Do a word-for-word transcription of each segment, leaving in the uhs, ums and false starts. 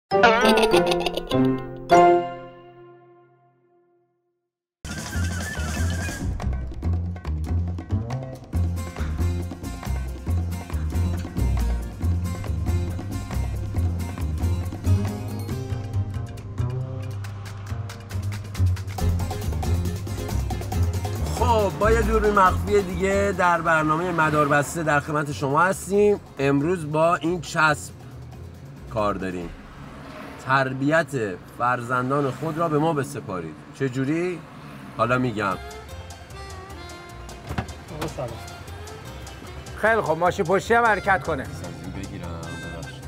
خب با یه دوربین مخفی دیگه در برنامه مداربسته در خدمت شما هستیم. امروز با این چسب کار داریم. تربیت فرزندان خود را به ما بسپارید. چجوری؟ حالا میگم. خیلی خب ماشین پشتی هم حرکت کنه. بگیرم ببخشید.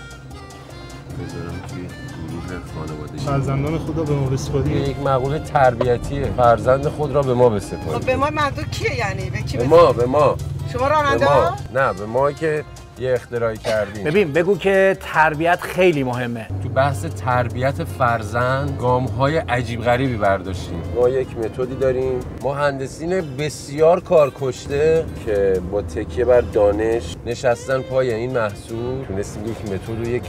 بذارم توی گروه خانوادگی. فرزندان خود را به ما بسپارید. یک مقوله تربیتیه. فرزند خود را به ما بسپارید. خب به ما منظور کیه یعنی؟ به کی به ما به ما. شما راننده ها؟ نه به ما که یه اختراعی کردیم. ببین بگو که تربیت خیلی مهمه. تو بحث تربیت فرزند گام‌های عجیب غریبی برداشتیم. ما یک متدی داریم. مهندسین بسیار کارکشته که با تکیه بر دانش نشستن پای این محصول تونستیم یک متد و یک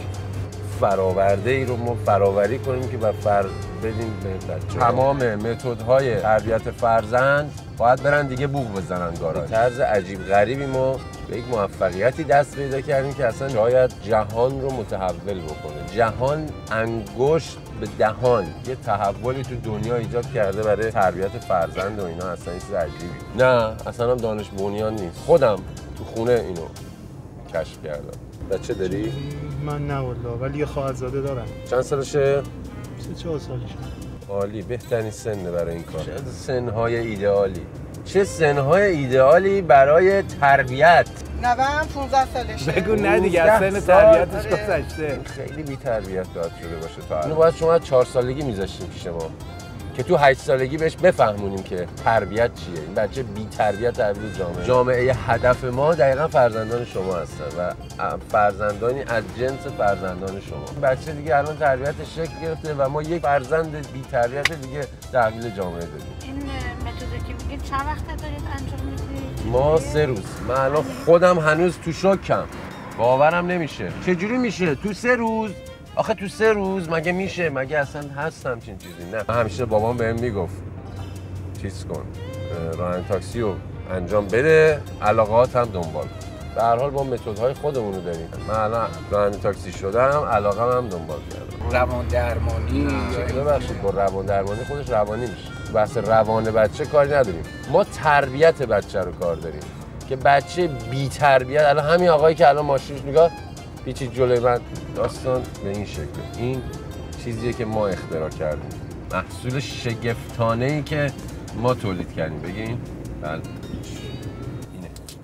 فراورده ای رو ما فراوری کنیم که بر فر بدیم به بچه. تمام متدهای تربیت فرزند باید برن دیگه بوق بزنن گاراژ. طرز عجیب غریبی ما به یک موفقیتی دست پیدا کردیم که اصلا شاید جهان رو متحول بکنه. جهان انگشت به دهان یه تحولی تو دنیا ایجاد کرده برای تربیت فرزند و اینا. اصلا چیز عجیبی نه، اصلا هم دانش بنیان نیست. خودم تو خونه اینو کشف کردم. بچه داری؟ من نه والله، ولی یه خواهرزاده دارم. چند سالشه؟ سه چهار سالشه. عالی، بهترین سنه برای این کار. چه سنهای ایدئالی. چه سنهای ایدئالی برای تربیت. نوام پانزده سالشه. بگو نه دیگه از سن تربیتش گذشته. خیلی بی تربیت باید شده باشه تا الان. اینو باید شما چهار سالگی میذاشتیم پیش ما که تو هشت سالگی بهش بفهمونیم که تربیت چیه. این بچه بی تربیت تبدیل جامعه. جامعه هدف ما دقیقاً فرزندان شما هستن و فرزندانی از جنس فرزندان شما. بچه دیگه الان تربیتش شکل گرفته و ما یک فرزند بی تربیت دیگه تحویل جامعه دادیم. این متدی که میگید چند وقت دارید انجام میدید؟ ما سه روز. من الان خودم هنوز تو شوکم. باورم نمیشه. چجوری میشه؟ تو سه روز؟ آخه تو سه روز مگه میشه؟ مگه اصلا هست همچین چیزی؟ نه. من همیشه بابام بهم میگفت چیز کن، راننده تاکسی رو انجام بده، علاقات هم دنبال کن. به هر حال با متدهای خودمون رو داریم. من الان راننده تاکسی شدم، علاقه هم دنبال کردم. روان درمانی ببخشید با روان درمانی خودش روانی میشه. بحث روان بچه کاری نداریم. ما تربیت بچه رو کار داریم که بچه بی تربیت. الان همین آقایی که الان ماشینش نگاه پیچید جلوی من، داستان به این شکل. این چیزیه که ما اختراع کردیم، محصول شگفتانه‌ای که ما تولید کردیم. بگین بله اینه.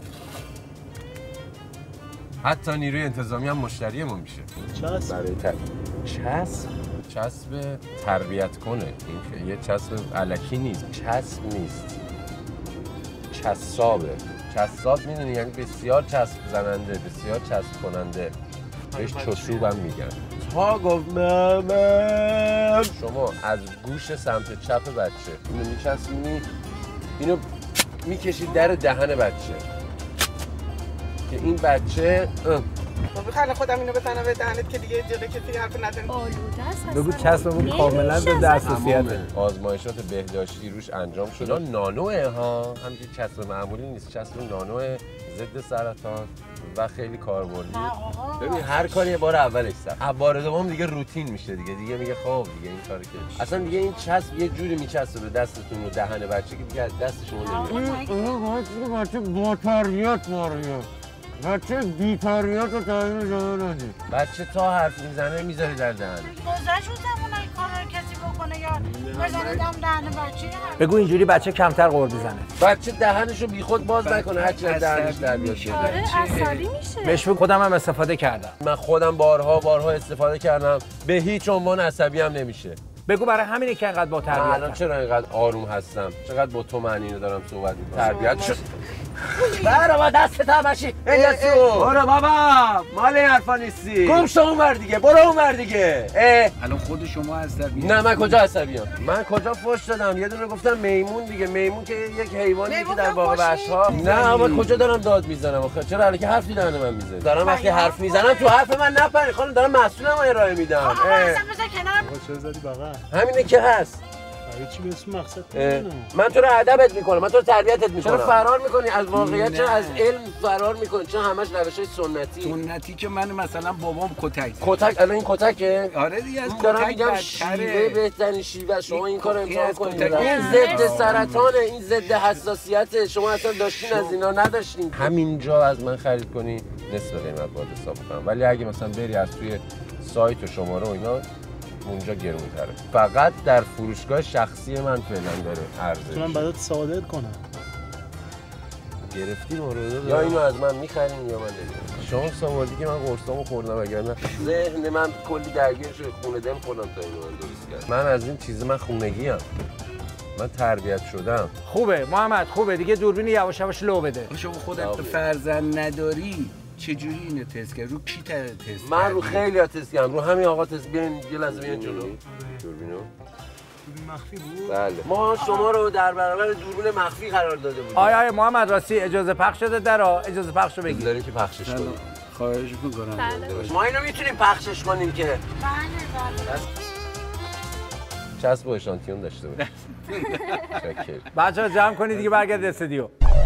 حتی نیروی انتظامی هم مشتری ما میشه. چسب برای تر... چسب چسب تربیت کنه. این یه چسب الکی نیست، چسب نیست، چسابه. چساب میدونی یعنی بسیار چسب زننده، بسیار چسب کننده. بهش چسوب هم میگن. تا گفت ممم. شما از گوش سمت چپ بچه اینو میچسبونی، اینو میکشید در دهن بچه که این بچه بخوام خودم اینو بزنم به دهنت که دیگه جلوی کسی حرف نزنی. آلوده است. بگو چسبمون کاملا به دسترسیته. آزمایشات بهداشتی روش انجام شده. نانوه ها، همینجوری چسب معمولی نیست، چسب نانوه ضد سرطان و خیلی کاربردی. ببین هر کاری یه بار اولش سخت، بار دوم دیگه روتین میشه دیگه. دیگه میگه خب دیگه این کارو که اصلا دیگه این چسب یه جوری میچسبه به دستتون و دهن بچه که دیگه از دست شما نمیاد. اون بچه با تربیت ماریه. بچه بی تربیت و تربیت جامعه ندید. بچه تا حرف میزنه میذاری در دهنش. گذشت اون زمان این کار رو کسی بکنه یا بزنه دم دهن بچه. بگو اینجوری بچه کمتر قور بزنه. بچه دهنشو بی خود باز نکنه، هر چی دهنش در بیاد. آره عصبی میشه. بهش بگو خودم هم استفاده کردم. من خودم بارها بارها استفاده کردم، به هیچ عنوان عصبی هم نمیشه. بگو برای همینه که انقدر با من الان تربیتم. چرا اینقدر آروم هستم؟ چقدر با تو معنی رو دارم صحبت می‌کنم. تربیت شد. برو با دست تماشی. برو بابا. مال این حرفا نیستی. گم شو اونور دیگه. برو اونور دیگه. الان خود شما عصبی. نه من کجا عصبیام؟ من کجا فوش دادم؟ یه دونه گفتم میمون دیگه. میمون که یک حیوانی که در باغ وحش‌ها. نه اما کجا دارم داد میزنم آخه؟ چرا الان که حرف میزنه من میزنم؟ دارم وقتی حرف میزنم تو حرف من نپری خانم، دارم مسئولم ارائه میدم. آقا اصلا بذار کنار. آقا چرا زدی بغل؟ همینه که هست. برای چی به اسم مقصد اه. کنم؟ من تو رو ادبت میکنم، من تو رو تربیتت میکنم. چرا فرار میکنی از واقعیت؟ چرا از علم فرار میکنی؟ چرا همش روشای سنتی؟ سنتی که من مثلا بابام کتک زد. کتک الان این کتکه؟ آره دیگه از دارم کتک میگم شیوه بدتره. بهترین شیوه. شما این کارو این امتحان از کنید. کتک. این ضد سرطانه، این ضد حساسیته. شما اصلا داشتین از اینا نداشتین. همینجا از من خرید کنی نصف قیمت باید حساب کنم. ولی اگه مثلا بری از توی سایت و شماره و اینا اونجا گرون‌تره. فقط در فروشگاه شخصی من فعلا داره ارزش. میتونم برات صادر کنم. گرفتی مورد یا اینو از من میخرین یا من نمیخرم. شما سوالدی که من قرصامو خوردم وگرنه ذهن من کلی درگیر شده، خونه دل خوردم تا اینو من درست کردم. من از این چیز من خونگی ام. من تربیت شدم. خوبه محمد، خوبه دیگه. دوربین یواش یواش لو بده. شما خودت فرزند نداری چجوری اینو تست کرد؟ رو کی تست کرد؟ من رو خیلی ها تست کردم. رو همین آقا تست. بیاین یه لحظه بیاین جلو. دوربینو دوربین مخفی بود؟ بله. ما شما رو در برابر دوربین مخفی قرار داده بودیم. آیا آیا محمد راستی اجازه پخش شده درا اجازه پخش رو بگیر. داریم که پخشش کنیم. خواهش میکنم. ما اینو میتونیم پخشش کنیم که بله بله. چسب و اشانتیون داشته باشه. شکر. بچه‌ها جمع کنید دیگه برگرد استودیو.